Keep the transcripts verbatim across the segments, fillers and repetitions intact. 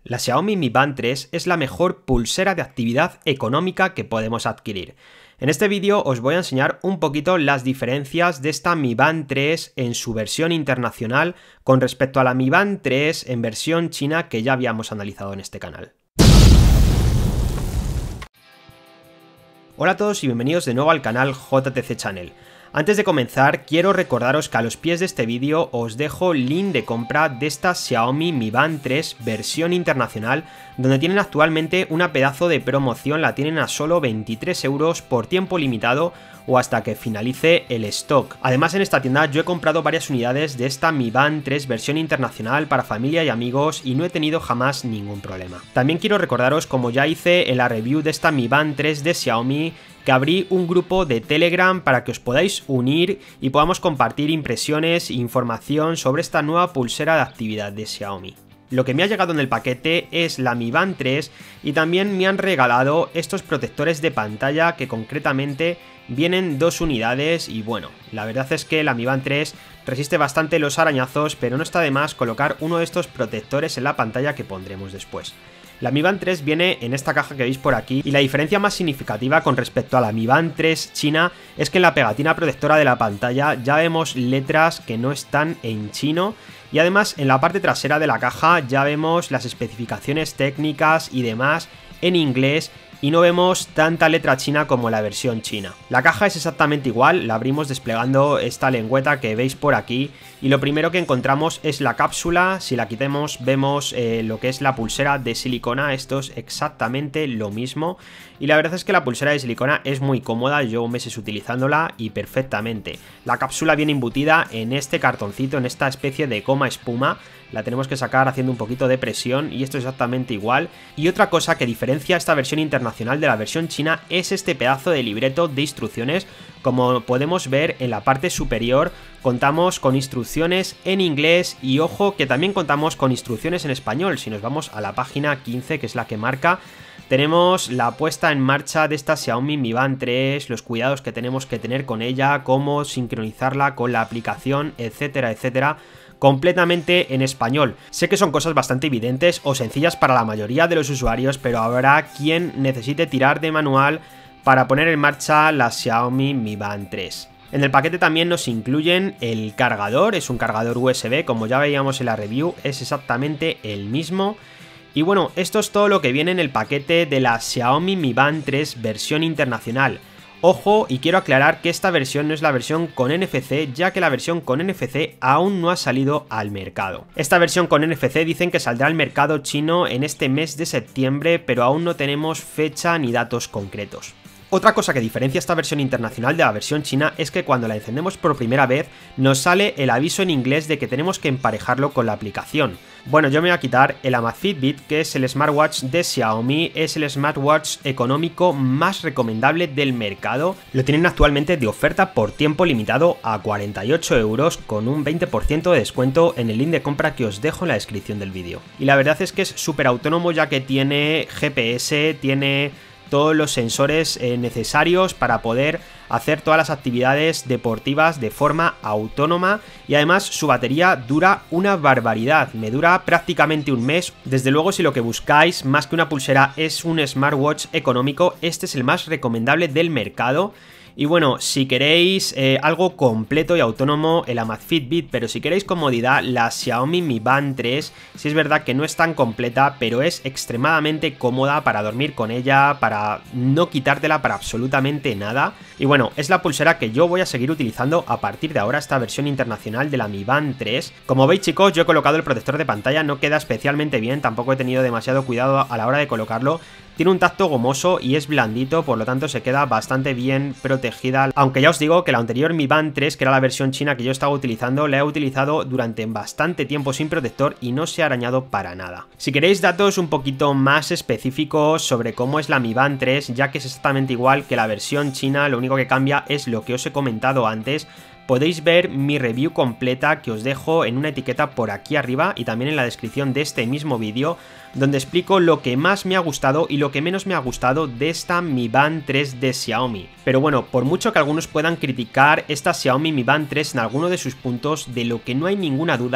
La Xiaomi Mi Band tres es la mejor pulsera de actividad económica que podemos adquirir. En este vídeo os voy a enseñar un poquito las diferencias de esta Mi Band tres en su versión internacional con respecto a la Mi Band tres en versión china que ya habíamos analizado en este canal. Hola a todos y bienvenidos de nuevo al canal J T C Channel. Antes de comenzar, quiero recordaros que a los pies de este vídeo os dejo link de compra de esta Xiaomi Mi Band tres versión internacional, donde tienen actualmente una pedazo de promoción, la tienen a solo veintitrés euros por tiempo limitado o hasta que finalice el stock. Además, en esta tienda yo he comprado varias unidades de esta Mi Band tres versión internacional para familia y amigos y no he tenido jamás ningún problema. También quiero recordaros, como ya hice en la review de esta Mi Band tres de Xiaomi, que abrí un grupo de Telegram para que os podáis unir y podamos compartir impresiones e información sobre esta nueva pulsera de actividad de Xiaomi. Lo que me ha llegado en el paquete es la Mi Band tres y también me han regalado estos protectores de pantalla que concretamente vienen dos unidades y bueno, la verdad es que la Mi Band tres resiste bastante los arañazos, pero no está de más colocar uno de estos protectores en la pantalla que pondremos después. La Mi Band tres viene en esta caja que veis por aquí y la diferencia más significativa con respecto a la Mi Band tres china es que en la pegatina protectora de la pantalla ya vemos letras que no están en chino y además en la parte trasera de la caja ya vemos las especificaciones técnicas y demás en inglés y no vemos tanta letra china como la versión china. La caja es exactamente igual, la abrimos desplegando esta lengüeta que veis por aquí y lo primero que encontramos es la cápsula. Si la quitamos vemos eh, lo que es la pulsera de silicona, esto es exactamente lo mismo y la verdad es que la pulsera de silicona es muy cómoda, llevo meses utilizándola y perfectamente. La cápsula viene embutida en este cartoncito, en esta especie de goma espuma. La tenemos que sacar haciendo un poquito de presión y esto es exactamente igual. Y otra cosa que diferencia esta versión internacional de la versión china es este pedazo de libreto de instrucciones. Como podemos ver en la parte superior contamos con instrucciones en inglés y ojo que también contamos con instrucciones en español. Si nos vamos a la página quince, que es la que marca, tenemos la puesta en marcha de esta Xiaomi Mi Band tres, los cuidados que tenemos que tener con ella, cómo sincronizarla con la aplicación, etcétera, etcétera, completamente en español. Sé que son cosas bastante evidentes o sencillas para la mayoría de los usuarios, pero habrá quien necesite tirar de manual para poner en marcha la Xiaomi Mi Band tres. En el paquete también nos incluyen el cargador, es un cargador U S B, como ya veíamos en la review, es exactamente el mismo. Y bueno, esto es todo lo que viene en el paquete de la Xiaomi Mi Band tres versión internacional. Ojo, y quiero aclarar que esta versión no es la versión con N F C, ya que la versión con N F C aún no ha salido al mercado. Esta versión con N F C dicen que saldrá al mercado chino en este mes de septiembre, pero aún no tenemos fecha ni datos concretos. Otra cosa que diferencia esta versión internacional de la versión china es que cuando la encendemos por primera vez nos sale el aviso en inglés de que tenemos que emparejarlo con la aplicación. Bueno, yo me voy a quitar el Amazfit Bit, que es el smartwatch de Xiaomi, es el smartwatch económico más recomendable del mercado. Lo tienen actualmente de oferta por tiempo limitado a cuarenta y ocho euros con un veinte por ciento de descuento en el link de compra que os dejo en la descripción del vídeo. Y la verdad es que es súper autónomo ya que tiene G P S, tiene todos los sensores eh, necesarios para poder hacer todas las actividades deportivas de forma autónoma y además su batería dura una barbaridad, me dura prácticamente un mes. Desde luego, si lo que buscáis más que una pulsera es un smartwatch económico, este es el más recomendable del mercado. Y bueno, si queréis eh, algo completo y autónomo, el Amazfit Bit, pero si queréis comodidad, la Xiaomi Mi Band tres, si es verdad que no es tan completa, pero es extremadamente cómoda para dormir con ella, para no quitártela para absolutamente nada. Y bueno, es la pulsera que yo voy a seguir utilizando a partir de ahora, esta versión internacional de la Mi Band tres. Como veis, chicos, yo he colocado el protector de pantalla, no queda especialmente bien, tampoco he tenido demasiado cuidado a la hora de colocarlo. Tiene un tacto gomoso y es blandito, por lo tanto se queda bastante bien protegida. Aunque ya os digo que la anterior Mi Band tres, que era la versión china que yo estaba utilizando, la he utilizado durante bastante tiempo sin protector y no se ha arañado para nada. Si queréis datos un poquito más específicos sobre cómo es la Mi Band tres, ya que es exactamente igual que la versión china, lo único que cambia es lo que os he comentado antes. Podéis ver mi review completa que os dejo en una etiqueta por aquí arriba y también en la descripción de este mismo vídeo, donde explico lo que más me ha gustado y lo que menos me ha gustado de esta Mi Band tres de Xiaomi. Pero bueno, por mucho que algunos puedan criticar esta Xiaomi Mi Band tres en alguno de sus puntos, de lo que no hay ninguna duda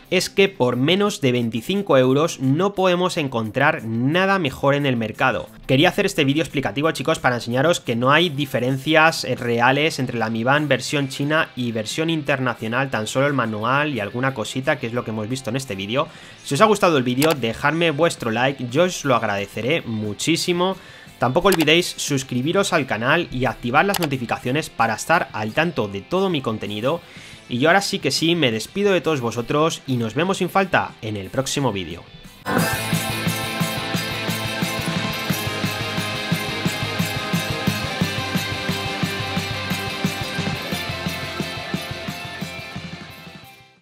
es que por menos de veinticinco euros no podemos encontrar nada mejor en el mercado. Quería hacer este vídeo explicativo, chicos, para enseñaros que no hay diferencias reales entre la Mi Band versión china y versión internacional, tan solo el manual y alguna cosita, que es lo que hemos visto en este vídeo. Si os ha gustado el vídeo, dejadme vuestro like, yo os lo agradeceré muchísimo. Tampoco olvidéis suscribiros al canal y activar las notificaciones para estar al tanto de todo mi contenido. Y yo ahora sí que sí, me despido de todos vosotros y nos vemos sin falta en el próximo vídeo.